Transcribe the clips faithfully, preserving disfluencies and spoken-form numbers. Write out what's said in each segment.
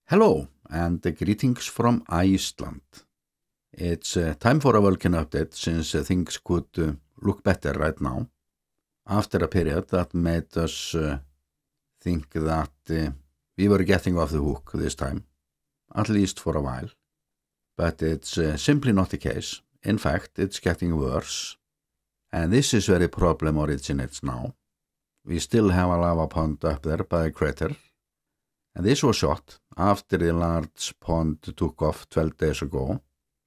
Hello, and greetings from Iceland. It's uh, time for a volcano update since uh, things could uh, look better right now, after a period that made us uh, think that uh, we were getting off the hook this time, at least for a while. But it's uh, simply not the case. In fact, it's getting worse. And this is where the problem originates now. We still have a lava pond up there by the crater. And this was shot after the large pond took off twelve days ago.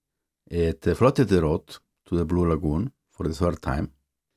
It uh, flooded the road to the Blue Lagoon for the third time.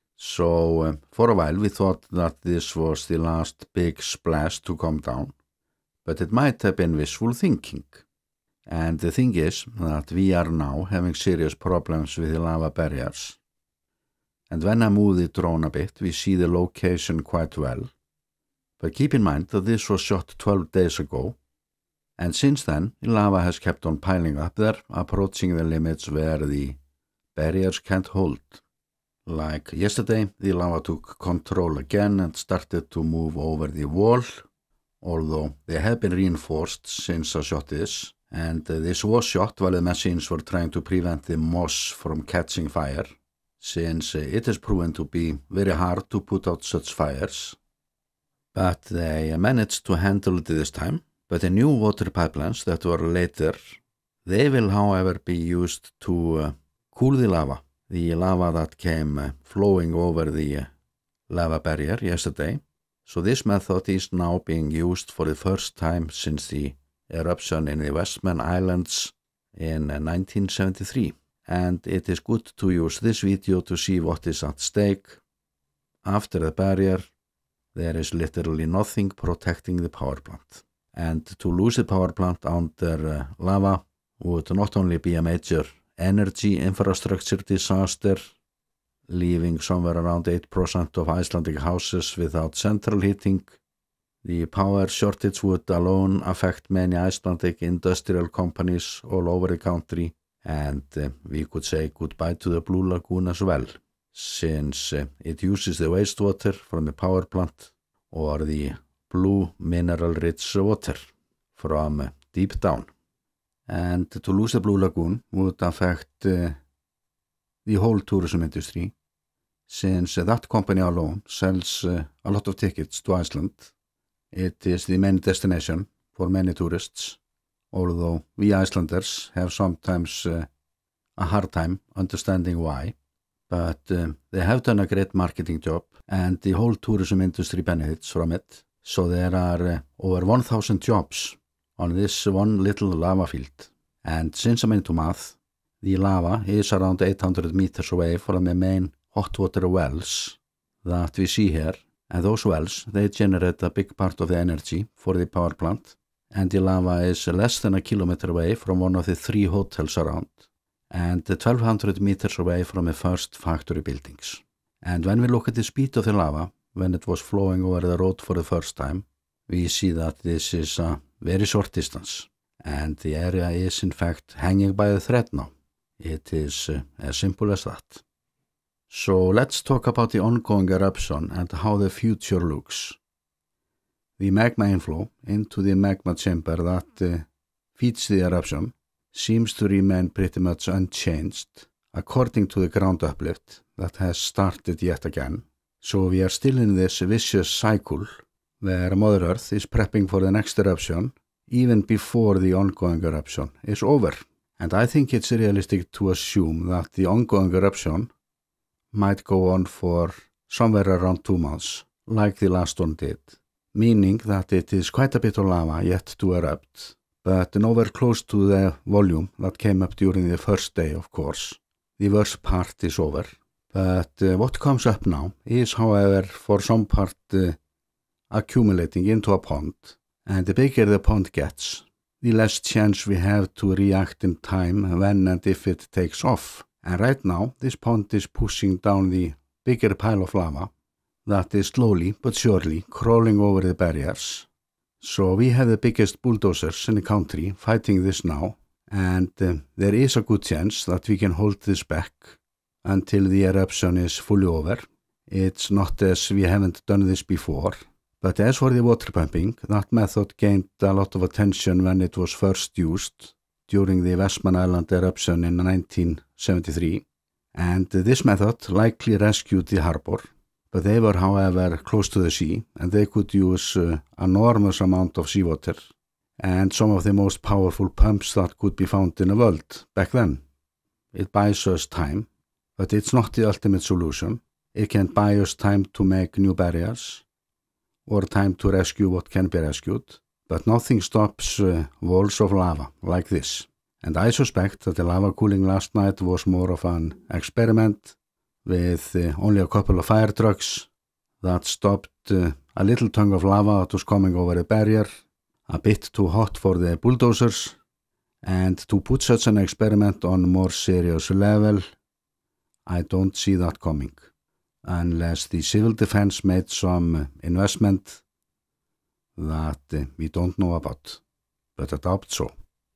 So uh, for a while we thought that this was the last big splash to come down. But it might have been wishful thinking. And the thing is that we are now having serious problems with the lava barriers. And when I move the drone a bit, we see the location quite well. But keep in mind that this was shot twelve days ago, and since then the lava has kept on piling up there, approaching the limits where the barriers can't hold. Like yesterday, the lava took control again and started to move over the wall, although they have been reinforced since I shot this, and uh, this was shot while the machines were trying to prevent the moss from catching fire, since uh, it has proven to be very hard to put out such fires. But they managed to handle it this time. But the new water pipelines that were later, they will however be used to uh, cool the lava. The lava that came uh, flowing over the uh, lava barrier yesterday. So this method is now being used for the first time since the eruption in the Westman Islands in uh, nineteen seventy-three. And it is good to use this video to see what is at stake. After the barrier, there is literally nothing protecting the power plant. And to lose the power plant under uh, lava would not only be a major energy infrastructure disaster, leaving somewhere around eight percent of Icelandic houses without central heating. The power shortage would alone affect many Icelandic industrial companies all over the country, and uh, we could say goodbye to the Blue Lagoon as well, since uh, it uses the wastewater from the power plant or the blue mineral-rich water from uh, deep down. And to lose the Blue Lagoon would affect uh, the whole tourism industry, since uh, that company alone sells uh, a lot of tickets to Iceland. It is the main destination for many tourists, although we Icelanders have sometimes uh, a hard time understanding why. But uh, they have done a great marketing job, and the whole tourism industry benefits from it. So there are uh, over one thousand jobs on this one little lava field. And since I'm into math, the lava is around eight hundred meters away from the main hot water wells that we see here. And those wells, they generate a big part of the energy for the power plant. And the lava is less than a kilometer away from one of the three hotels around, and twelve hundred meters away from the first factory buildings. And when we look at the speed of the lava, when it was flowing over the road for the first time, we see that this is a very short distance, and the area is in fact hanging by a thread now. It is uh, as simple as that. So let's talk about the ongoing eruption and how the future looks. The magma inflow into the magma chamber that uh, feeds the eruption seems to remain pretty much unchanged according to the ground uplift that has started yet again. So we are still in this vicious cycle where Mother Earth is prepping for the next eruption even before the ongoing eruption is over. And I think it's realistic to assume that the ongoing eruption might go on for somewhere around two months, like the last one did, meaning that it is quite a bit of lava yet to erupt, but nowhere close to the volume that came up during the first day, of course. The worst part is over. But uh, what comes up now is, however, for some part uh, accumulating into a pond. And the bigger the pond gets, the less chance we have to react in time when and if it takes off. And right now, this pond is pushing down the bigger pile of lava that is slowly but surely crawling over the barriers. So we have the biggest bulldozers in the country fighting this now, and uh, there is a good chance that we can hold this back until the eruption is fully over. It's not as we haven't done this before, But as for the water pumping, that method gained a lot of attention when it was first used during the Westman Island eruption in nineteen seventy-three, and this method likely rescued the harbor, but they were, however, close to the sea, and they could use uh, enormous amount of seawater, and some of the most powerful pumps that could be found in the world back then. It buys us time, but it's not the ultimate solution. It can buy us time to make new barriers, or time to rescue what can be rescued, but nothing stops uh, walls of lava like this. And I suspect that the lava cooling last night was more of an experiment with uh, only a couple of fire trucks that stopped uh, a little tongue of lava that was coming over the barrier, a bit too hot for the bulldozers, and to put such an experiment on a more serious level, I don't see that coming, unless the civil defense made some investment that uh, we don't know about, but I doubt so.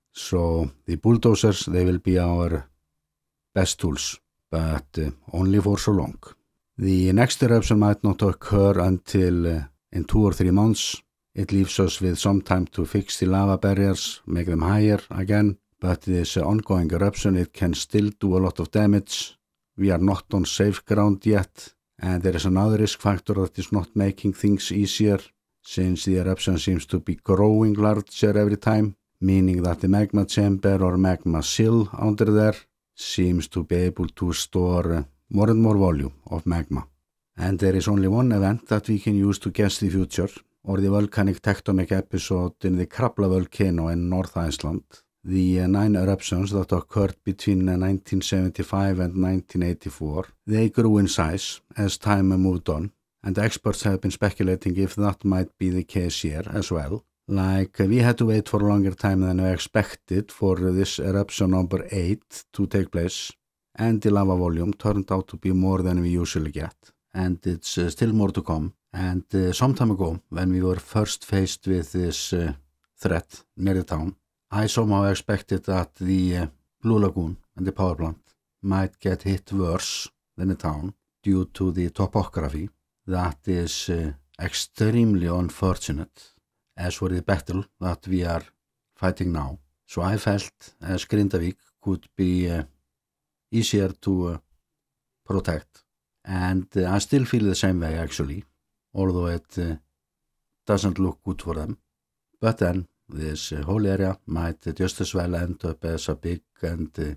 So the bulldozers, they will be our best tools, but uh, only for so long. The next eruption might not occur until uh, in two or three months. It leaves us with some time to fix the lava barriers, make them higher again, but this uh, ongoing eruption, it can still do a lot of damage. We are not on safe ground yet, and there is another risk factor that is not making things easier, since the eruption seems to be growing larger every time, meaning that the magma chamber or magma sill under there seems to be able to store uh, more and more volume of magma. And there is only one event that we can use to guess the future, or the volcanic tectonic episode in the Krafla volcano in North Iceland. The uh, nine eruptions that occurred between uh, nineteen seventy-five and nineteen eighty-four, they grew in size as time moved on, and experts have been speculating if that might be the case here as well. Like, uh, we had to wait for a longer time than we expected for uh, this eruption number eight to take place, and the lava volume turned out to be more than we usually get, and it's uh, still more to come. And uh, some time ago, when we were first faced with this uh, threat near the town, I somehow expected that the uh, Blue Lagoon and the power plant might get hit worse than the town due to the topography. That is uh, extremely unfortunate as for the battle that we are fighting now. So I felt as Grindavík could be uh, easier to uh, protect, and uh, I still feel the same way actually, although it uh, doesn't look good for them. But then this uh, whole area might uh, just as well end up as a big and uh,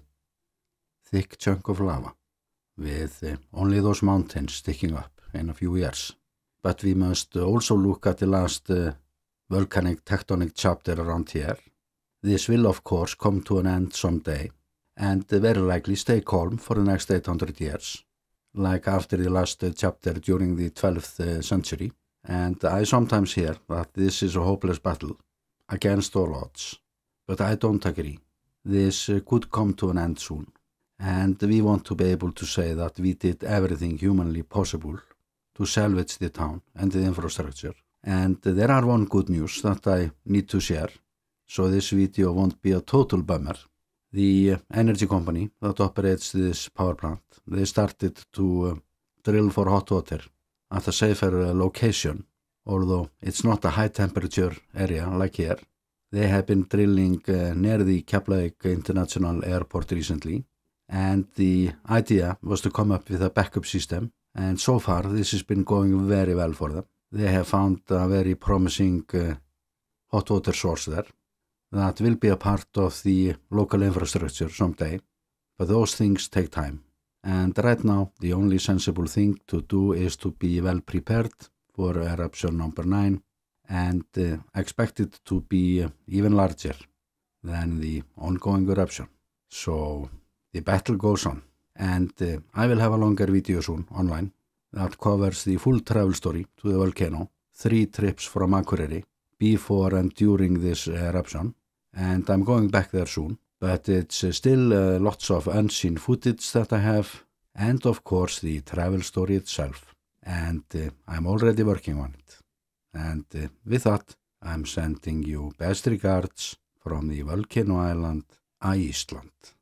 thick chunk of lava, with uh, only those mountains sticking up in a few years. But we must uh, also look at the last uh, volcanic tectonic chapter around here. This will of course come to an end someday, and uh, very likely stay calm for the next eight hundred years, like after the last uh, chapter during the twelfth uh, century. And I sometimes hear that this is a hopeless battle against all odds, but I don't agree. This uh, could come to an end soon, and we want to be able to say that we did everything humanly possible to salvage the town and the infrastructure. And uh, there are one good news that I need to share, so this video won't be a total bummer. The uh, energy company that operates this power plant, they started to uh, drill for hot water at a safer uh, location, although it's not a high temperature area like here. They have been drilling uh, near the Keflavík International Airport recently, and the idea was to come up with a backup system, and so far this has been going very well for them. They have found a very promising uh, hot water source there that will be a part of the local infrastructure someday, but those things take time. And right now, the only sensible thing to do is to be well prepared for eruption number nine, and uh, expect it to be uh, even larger than the ongoing eruption. So the battle goes on, and uh, I will have a longer video soon online that covers the full travel story to the volcano, three trips from Akureyri, before and during this eruption, and I'm going back there soon. But it's uh, still uh, lots of unseen footage that I have, and of course the travel story itself. And uh, I'm already working on it. And uh, with that, I'm sending you best regards from the volcano island, Iceland.